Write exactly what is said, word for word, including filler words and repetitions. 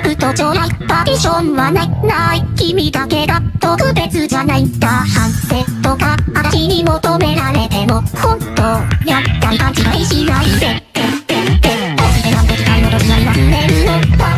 クと将来パーティションはないない君だけが特別じゃないんだ反省とか私に求められても本当やったり勘違いしないでってってっておしでなんで時代の時に忘れるの